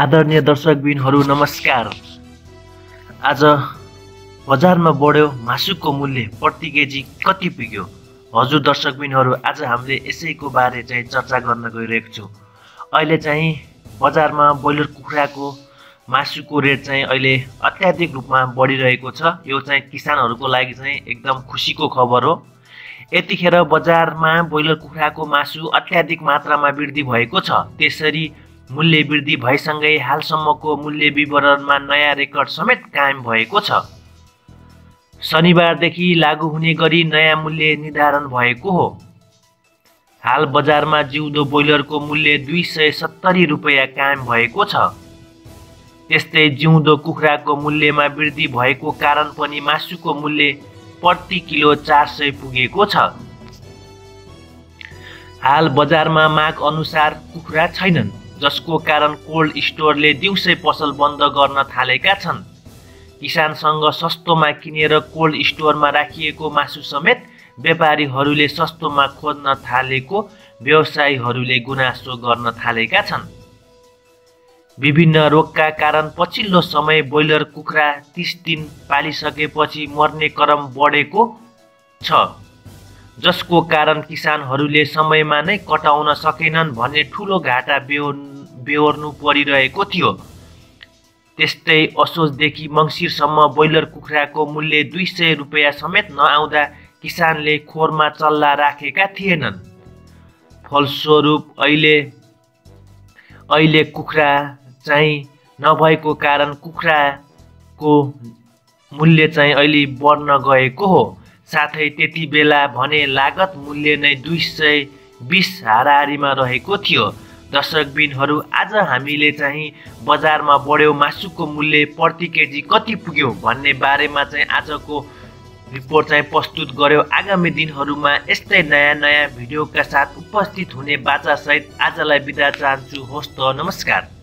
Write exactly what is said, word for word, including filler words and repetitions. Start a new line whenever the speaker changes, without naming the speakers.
आदरणीय दर्शकबिनहरू नमस्कार। आज बजारमा बढ्यो मासुको मूल्य प्रति केजी कति पुग्यो? हजुर दर्शकबिनहरू, आज हामीले यसैको बारे चाहिँ चर्चा गर्न गइरहेको छु। अहिले चाहिँ बजारमा ब्रोइलर कुखुराको मासुको रेट चाहिँ अहिले अत्याधिक रूपमा बढिरहेको छ। यो चाहिँ किसानहरूको लागि चाहिँ एकदम खुसीको खबर हो। यतिखेर बजारमा ब्रोइलर कुखुराको मासु अत्याधिक मात्रामा वृद्धि भएको छ। त्यसरी मूल्य वृद्धि भएसँगै हालसम्मको मूल्य विवरणमा नयाँ रेकर्ड समेत कायम भएको छ। शनिबारदेखि लागू हुने गरी नयाँ मूल्य निर्धारण भएको हो। हाल बजारमा जिउँदो ब्रोइलरको मूल्य दुई सय सत्तरी रुपियाँ कायम भएको छ। त्यस्तै जिउँदो कुखुराको मूल्यमा वृद्धि भएको कारण पनि मासुको मूल्य प्रति किलो चार सय पुगेको छ। हाल बजारमा माग अनुसार कुखुरा छैनन्, जसको कारण कोल्ड स्टोरले दिउँसै पसल बन्द गर्न थालेका छन्। किसानसँग सस्तोमा किनेर कोल्ड स्टोरमा राखिएको मासु समेत व्यापारीहरूले सस्तोमा खोज्न थालेको व्यवसायीहरूले गुनासो गर्न थालेका छन्। विभिन्न रोगका कारण पछिल्लो समय ब्रोइलर कुखुरा तीस दिन पालिसकेपछि मर्ने क्रम बढेको छ, जसको कारण किसानहरूले समयमा नै कटाउन सकेनन् भने ठुलो घाटा बेहोर्नु परिरहेको थियो। त्यस्तै असोजदेखि मङ्सिरसम्म ब्रोइलर कुखुराको मूल्य दुई सय रुपियाँ समेत नआउँदा किसानले खोरमा चल्ला राखेका थिएनन्। फलस्वरूप अहिले अहिले कुखुरा चाहिँ नभएको कारण कुखुराको मूल्य चाहिँ अहिले बढ्न गएको हो। साथै त्यति बेला भने लागत मूल्य नै दुई सय बिस हाराहारीमा रहेको थियो। दर्शकबिनहरू, आज हामीले चाहिँ बजारमा बढ्यो मासुको मूल्य प्रति केजी कति पुग्यो भन्ने बारेमा चाहिँ आजको रिपोर्ट चाहिँ प्रस्तुत गर्यो। आगामी दिनहरूमा यस्तै नयाँ नयाँ भिडियोका साथ उपस्थित हुने बाचासहित आजलाई बिदा चाहन्छु। हवस् त, नमस्कार।